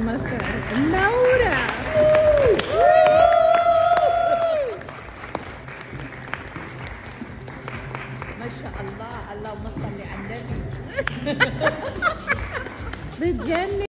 المساء منورة. ما شاء الله، اللهم صل على النبي. بتجنن.